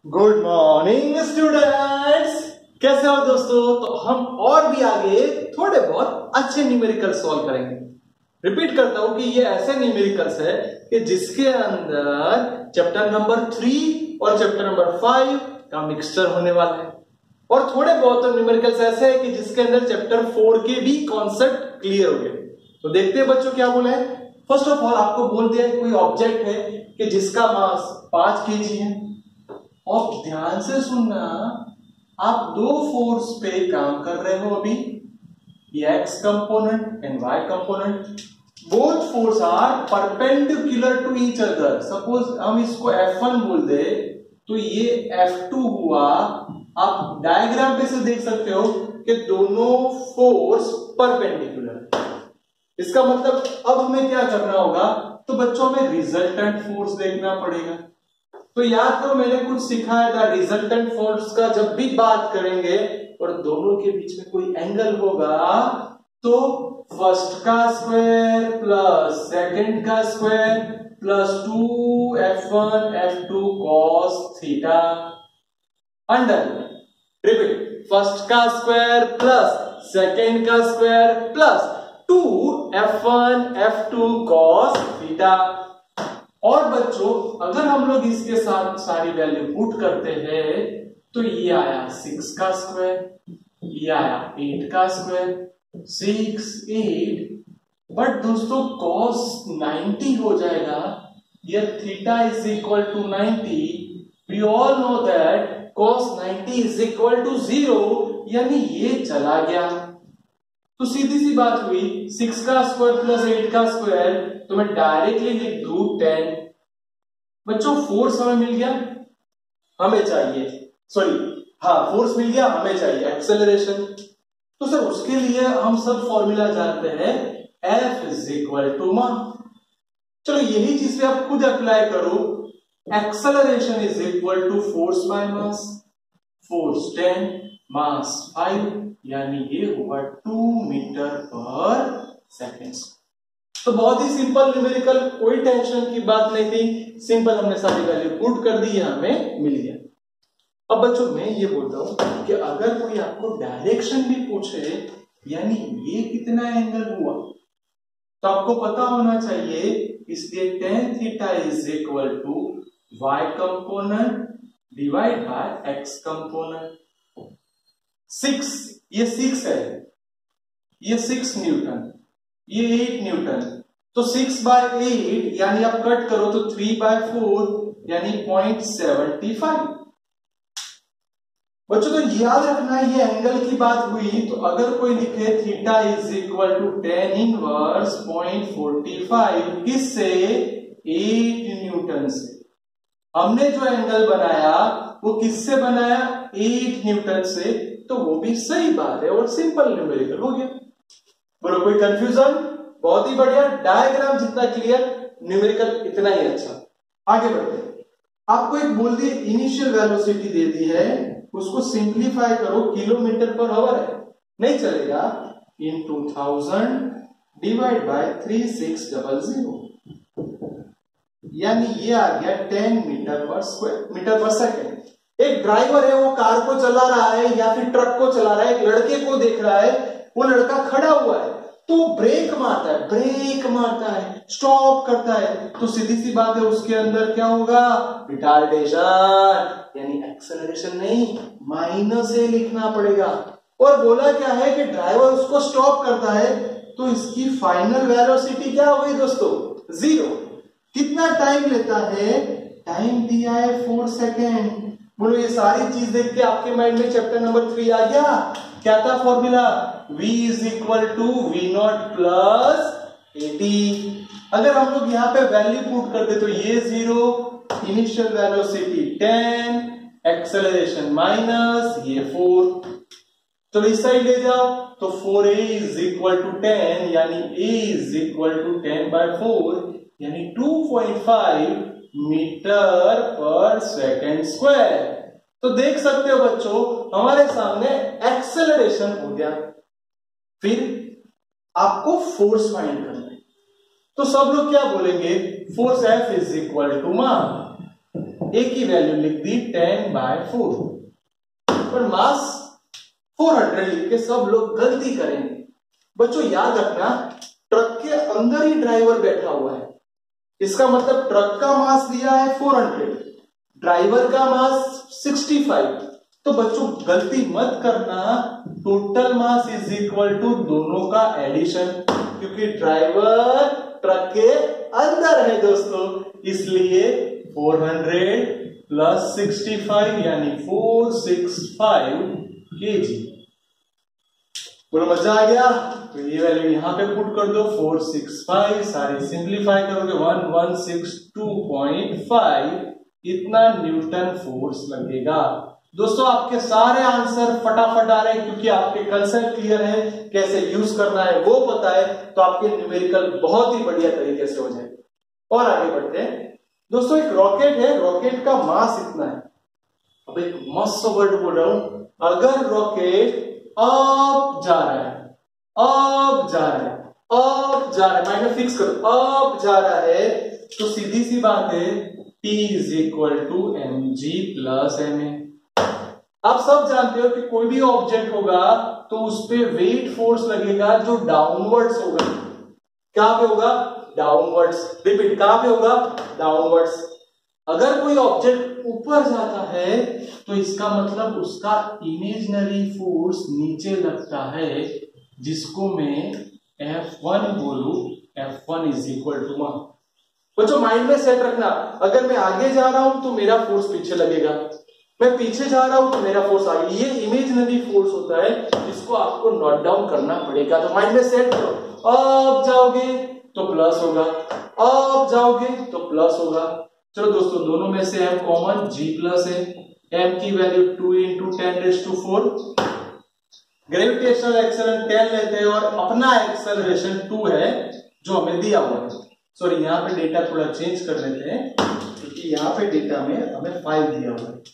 Good morning students, कैसे हो दोस्तों। तो हम और भी आगे थोड़े बहुत अच्छे न्यूमेरिकल सॉल्व करेंगे। रिपीट करता हूं कि ये ऐसे न्यूमेरिकल्स है कि जिसके अंदर चैप्टर नंबर 3 और चैप्टर नंबर 5 का मिक्सचर होने वाला है, और थोड़े बहुत न्यूमेरिकल्स ऐसे है कि जिसके अंदर चैप्टर 4 के भी कॉन्सेप्ट क्लियर हो गए। तो देखते हैं बच्चों क्या बोला है। फर्स्ट ऑफ ऑल आपको बोल दिया कोई ऑब्जेक्ट है कि जिसका मास 5 kg है, और ध्यान से सुनना, आप दो फोर्स पे काम कर रहे हो अभी, x component and y component. Both force are perpendicular to each other. Suppose हम इसको F1 बोल दे तो ये F2 हुआ। आप डायग्राम पे से देख सकते हो कि दोनों फोर्स परपेंडिकुलर। इसका मतलब अब हमें क्या करना होगा, तो बच्चों में रिजल्टेंट फोर्स देखना पड़ेगा। तो याद करो मैंने कुछ सिखाया था, रिजल्टेंट फोर्स का जब भी बात करेंगे और दोनों के बीच में कोई एंगल होगा तो फर्स्ट का स्क्वायर प्लस सेकंड का square plus 2f1 f2 cos theta under, repeat, first का स्क्वायर प्लस सेकंड का square plus 2f1 f2 cos theta. और बच्चों अगर हम लोग इसके साथ सारी वैल्यू पुट करते हैं तो ये आया 6 का स्क्वायर, ये आया 8 का स्क्वायर, 6 8। बट दोस्तों cos 90 हो जाएगा। ये theta is equal to 90। We all know that cos 90 is equal to 0, यानी ये चला गया। तो सीधी सी बात हुई, 6 का स्क्वायर प्लस 8 का स्क्वायर, तो मैं डायरेक्टली लिख दूं 10। बच्चों फोर्स हमें मिल गया, हमें चाहिए, सॉरी हाँ फोर्स मिल गया, हमें चाहिए एक्सेलरेशन। तो सर उसके लिए हम सब फॉर्मूला जानते हैं, F is equal to mass. चलो यही चीज पे आप खुद अप्लाई करो। Acceleration is equal to force by mass. Force 10, mass 5, यानी ये होगा 2 मीटर पर सेकेंड। तो बहुत ही सिंपल न्यूमेरिकल, कोई टेंशन की बात नहीं थी, सिंपल हमने सारी वैल्यू पुट कर दी, हमें मिल गया। अब बच्चों मैं ये बोलता हूं कि अगर कोई आपको डायरेक्शन भी पूछे, यानी ये कितना एंगल हुआ, तो आपको पता होना चाहिए, इसलिए tan theta is equal to y component divide by x component. 6, ये 6 है, ये 6 न्यूटन, ये 8 न्यूटन, तो 6/8 यानी आप कट करो तो 3/4 यानी 0.75। बच्चों तो याद रखना ये एंगल की बात हुई, तो अगर कोई लिखे theta is equal to tan inverse 0.45 किससे, 8 न्यूटन से। हमने जो एंगल बनाया वो किससे बनाया, 8 न्यूटन से, तो वो भी सही बात है और सिंपल न्यूमेरिकल हो गया। बोलो कोई कंफ्यूजन, बहुत ही बढ़िया। डायग्राम जितना क्लियर, न्यूमेरिकल इतना ही अच्छा। आगे बढ़ते हैं। आपको एक बोल दी इनिशियल वेलोसिटी दे दी है, उसको सिंप्लीफाई करो, किलोमीटर पर आवर है, नहीं चलेगा, इन 2000 डिवाइड बाय 3600, यानी ये आ गया 10 मीटर पर सेकेंड। एक ड्राइवर है, वो कार को चला रहा है या फिर ट्रक को चला रहा है, एक लड़के को देख रहा है, वो लड़का खड़ा हुआ है, तो ब्रेक मारता है, स्टॉप करता है, तो सीधी सी बात है उसके अंदर क्या होगा, रिटार्डेशन, यानी एक्सेलरेशन नहीं, -a लिखना पड़ेगा। और बोला क्या है कि ड्राइवर उसको स्टॉप करता है, तो इसकी फाइनल वेलोसिटी क्या हो गई दोस्तों, 0। कितना टाइम लेता है, टाइम दिया है 4 सेकेंड। बोलो ये सारी चीज देख के आपके माइंड में चैप्टर नंबर 3 आ गया। क्या था formula, v is equal to v0 plus 80। अगर हम लोग यहाँ पे वैल्यू पुट करते तो ये 0, इनिशियल वेलोसिटी 10, एक्सेलरेशन माइनस ये 4। तो इस साइड ले जाओ तो 4a इज इक्वल टू 10, यानी a इज इक्वल टू 10/4, यानी 2.5 मीटर पर सेकेंड स्क्वायर। तो देख सकते हो बच्चों हमारे सामने एक्सेलरेशन हो गया। फिर आपको फोर्स फाइंड करना है, तो सब लोग क्या बोलेंगे, force F is equal to mass. A की वैल्यू लिख दी 10/4, पर मास 400 लिख के सब लोग गलती करेंगे। बच्चों याद रखना, ट्रक के अंदर ही ड्राइवर बैठा हुआ है, इसका मतलब ट्रक का मास दिया है 400, ड्राइवर का मास 65। तो बच्चों गलती मत करना, total mass is equal to दोनों का एडिशन, क्योंकि ड्राइवर ट्रक के अंदर है दोस्तों, इसलिए 400 प्लस 65 यानी 465 kg। बोलो मजा आ गया? तो ये वैल्यू यहां पे पुट कर दो 465, सारी सिंप्लीफाई करोगे 1162.5, इतना न्यूटन फोर्स लगेगा। दोस्तों आपके सारे आंसर फटाफट आ रहे हैं, क्योंकि आपके कंसेप्ट क्लियर है, कैसे यूज करना है वो पता है, तो आपके न्यूमेरिकल बहुत ही बढ़िया तरीके से हो जाएंगे। और आगे बढ़ते हैं दोस्तों, एक रॉकेट है, रॉकेट का मास इतना है। अब एक मस्त वर्ड बोल रहा हूं, अगर रॉकेट अप जा रहा है, अप जा रहा है, अप जा रहा है, माइंड में फिक्स करो, अप जा रहा है, तो सीधी सी बात है T is equal to mg plus ma। आप सब जानते हो कि कोई भी ऑब्जेक्ट होगा तो उस पे वेट फोर्स लगेगा जो डाउनवर्ड्स होगा। कहां पे होगा? डाउनवर्ड्स। रिपीट, कहां पे होगा? डाउनवर्ड्स। अगर कोई ऑब्जेक्ट ऊपर जाता है तो इसका मतलब उसका इमेजिनरी फोर्स नीचे लगता है, जिसको मैं F1 बोलू। F1 is equal to 1। बच्चों माइंड में सेट रखना, अगर मैं आगे जा रहा हूं तो मेरा फोर्स पीछे लगेगा, मैं पीछे जा रहा हूं तो मेरा फोर्स आगे। ये इमेजिनरी फोर्स होता है, जिसको आपको नोट डाउन करना पड़ेगा। तो माइंड में सेट करो, अब जाओगे तो प्लस होगा, अब जाओगे तो प्लस होगा। चलो दोस्तों, दोनों में से m कॉमन, g प्लस है, m की वैल्यू 2 × 10⁴। ग्रेविटेशनल एक्सेलरेशन 10 लेते हैं और अपना एक्सेलरेशन 2 है जो हमें दिया हुआ है। सॉरी, यहां पे डेटा थोड़ा चेंज कर लेते हैं, क्योंकि यहां पे डेटा में हमें 5 दिया हुआ है।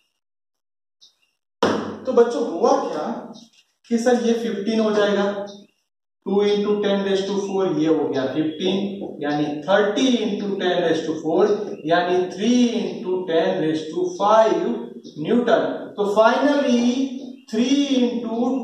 तो बच्चों हुआ क्या कि सर ये 15 हो जाएगा, 2 × 10⁴, ये हो गया 15, यानी 30 × 10⁴, यानी 3 × 10⁵ न्यूटन। तो फाइनली 3 ×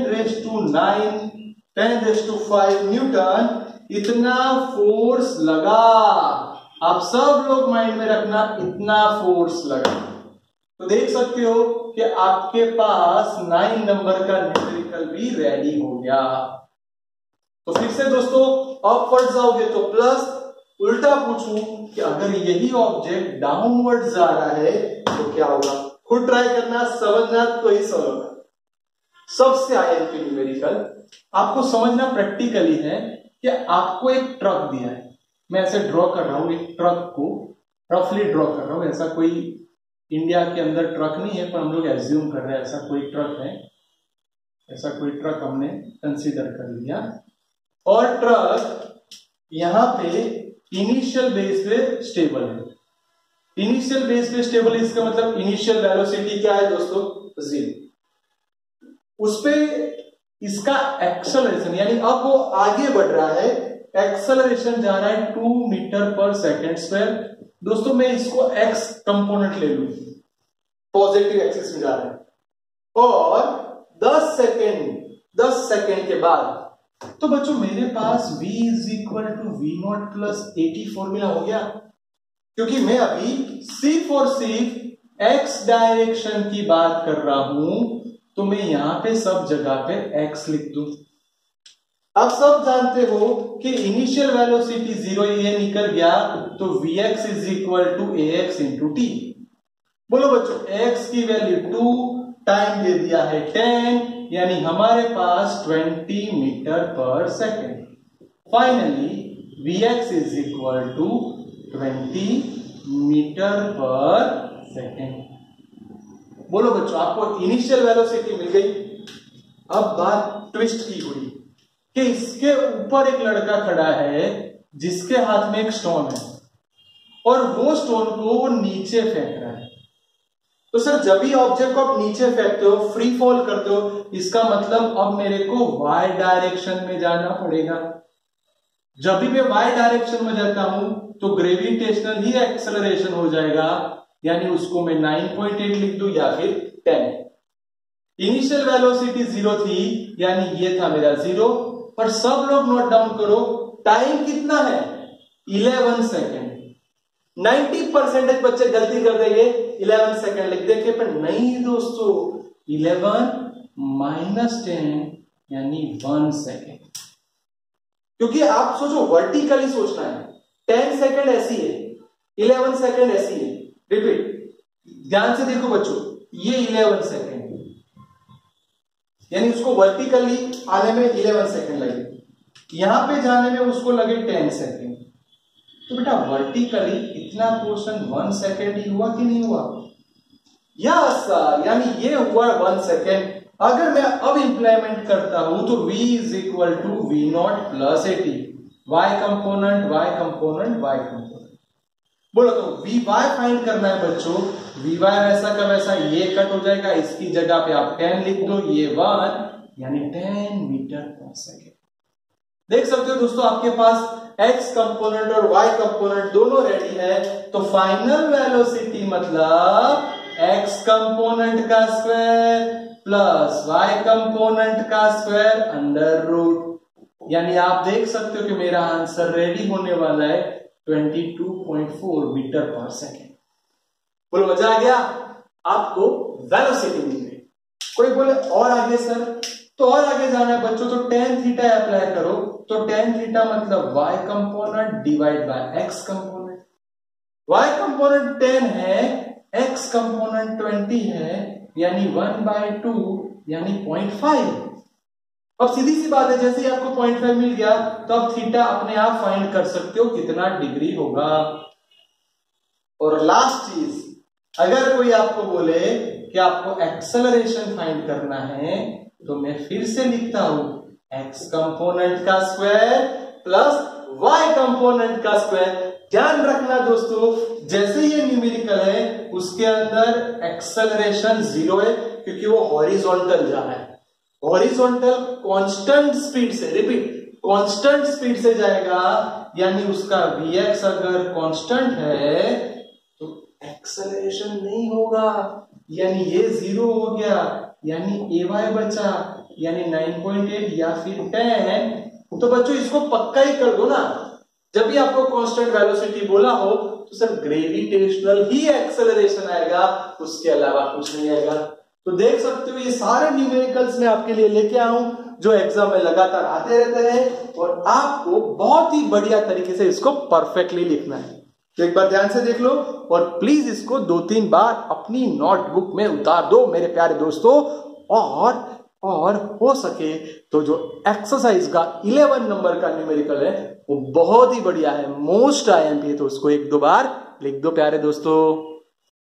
10⁹ न्यूटन इतना फोर्स लगा। आप सब लोग माइंड में रखना, इतना फोर्स लगा। तो देख सकते हो कि आपके पास 9 नंबर का न्यूमेरिकल भी रेडी हो गया। तो फिर से दोस्तों, अपवर्ड जाओगे तो प्लस, उल्टा पूछूं कि अगर यही ऑब्जेक्ट डाउनवर्ड जा रहा है तो क्या होगा? खुद ट्राई करना, समझना तो ही सॉल्व होगा। सबसे आगे की न्यूमेरिकल आपको समझना प्रैक्टिकली है कि आपको एक ट्रक दिया है। मैं ऐसे ड्रॉ कर रहा हूं, एक ट्रक को रफली ड्रॉ कर रहा हूं। ऐसा कोई इंडिया के अंदर ट्रक नहीं है, पर हम लोग एज्यूम कर रहे हैं ऐसा कोई ट्रक है। ऐसा कोई ट्रक हमने कंसीडर कर लिया, और ट्रक यहां पे इनिशियल बेस पे स्टेबल है। इनिशियल बेस पे स्टेबल, इसका मतलब इनिशियल वेलोसिटी क्या है दोस्तों? 0। उस पे इसका एक्सेलरेशन, यानी अब वो आगे बढ़ रहा है, एक्सेलरेशन जा रहा है 2 मीटर/सेकंड²। दोस्तों मैं इसको x कंपोनेंट ले लूं, पॉजिटिव एक्सिस में जा रहा है, और 10 सेकेंड के बाद, तो बच्चों मेरे पास v = v0 + 80 फॉर्मूला हो गया। क्योंकि मैं अभी सिर्फ और सिर्फ x डायरेक्शन की बात कर रहा हूं, तो मैं यहां पे सब जगह पे x लिख दूं। आप सब जानते हो कि इनिशियल वेलोसिटी 0 ये निकल गया, तो vx = ax × t। बोलो बच्चों, x की वैल्यू 2, टाइम दे दिया है 10, यानी हमारे पास 20 मीटर/सेकंड। Finally vx = 20 metre per second. बोलो बच्चों, आपको इनिशियल वेलोसिटी मिल गई। अब बात ट्विस्ट की हुई कि इसके ऊपर एक लड़का खड़ा है जिसके हाथ में एक स्टोन है, और वो स्टोन को वो नीचे फेंक रहा है। तो सर जब भी ऑब्जेक्ट को आप नीचे फेंकते हो, फ्री फॉल करते हो, इसका मतलब अब मेरे को y डायरेक्शन में जाना पड़ेगा। जब भी मैं y डायरेक्शन में जाता हूं तो ग्रेविटेशनल ही एक्सेलरेशन हो जाएगा, यानी उसको मैं 9.8 लिख दूं या फिर 10। इनिशियल वेलोसिटी 0 थी, यानी ये था मेरा 0। पर सब लोग नोट डाउन करो, टाइम कितना है? 11 सेकेंड। 90% बच्चे गलती कर देंगे, 11 सेकेंड लिख देंगे, पर नहीं दोस्तों, 11 - 10 यानी 1 सेकेंड। क्योंकि आप सोचो, वर्टिकली सोचना है। 10 सेकेंड ऐसी है, 11 सेकेंड ऐसी है। रिपीट, ध्यान से देखो बच्चों, ये 11 सेकेंड, यानी उसको वर्टिकली आने में 11 सेकेंड लगे, यहां पे जाने में उसको लगे 10 सेकेंड। तो बेटा वर्टिकली इतना पोर्शन 1 सेकेंड ही हुआ कि नहीं हुआ? यस सर, यानी ये हुआ 1 सेकेंड। अगर मैं अब इंप्लीमेंट करता हूं तो v is equal to v0 plus 80, y component y component y component. बोलो तो vy फाइंड करना है बच्चों। vy वैसा का वैसा ये कट हो जाएगा, इसकी जगह पे आप 10 लिख दो, ये 1 यानी 10 मीटर पर सेकेंड। देख सकते हो दोस्तों, आपके पास x कंपोनेंट और y कंपोनेंट दोनों रेडी है। तो फाइनल वेलोसिटी मतलब x कंपोनेंट का स्क्वायर प्लस y कंपोनेंट का स्क्वायर अंडर रूट, यानी आप देख सकते हो कि मेरा आंसर रेडी होने वाला है 22.4 मीटर पर सेकेंड। बोलो मजा आ गया? आपको वेलोसिटी मिल गई। कोई बोले और आगे सर, तो और आगे जाना है बच्चों, तो tan थीटा अप्लाई करो। तो tan थीटा मतलब y component divide by x component. y component 10 है, x कंपोनेंट 20 है, यानी 1/2 यानी 0.5। अब सीधी सी बात है, जैसे ही आपको 0.5 मिल गया तो अब थीटा अपने आप फाइंड कर सकते हो कितना डिग्री होगा। और लास्ट चीज, अगर कोई आपको बोले कि आपको एक्सेलरेशन फाइंड करना है, तो मैं फिर से लिखता हूं x कंपोनेंट का स्क्वायर प्लस y कंपोनेंट का स्क्वायर। ध्यान रखना दोस्तों, जैसे ये न्यूमेरिकल है उसके अंदर एक्सेलरेशन 0 है, क्योंकि वो हॉरिजॉन्टल जा रहा है। हॉरिजॉन्टल कांस्टेंट स्पीड से, रिपीट, कांस्टेंट स्पीड से जाएगा, यानी उसका vx अगर कांस्टेंट है तो एक्सेलरेशन नहीं होगा, यानी ये 0 हो गया, यानी ay बचा, यानी 9.8 या फिर 10। तो बच्चों इसको पक्का ही कर दो ना, जब भी आपको कांस्टेंट वेलोसिटी बोला हो तो सिर्फ ग्रेविटेशनल ही एक्सेलरेशन आएगा, उसके अलावा कुछ नहीं आएगा। तो देख सकते हो ये सारे न्यूमेरिकल्स मैं आपके लिए लेके आया हूं, जो एग्जाम में लगातार आते रहते हैं, और आपको बहुत ही बढ़िया तरीके से इसको परफेक्टली लिखना है। तो एक बार ध्यान से देख लो, और प्लीज इसको 2-3 बार अपनी नोटबुक में उतार दो मेरे प्यारे दोस्तों। और हो सके तो जो एक्सरसाइज का 11 नंबर का न्यूमेरिकल है वो बहुत ही बढ़िया है, मोस्ट IMP है, तो उसको 1-2 बार लिख दो प्यारे दोस्तों।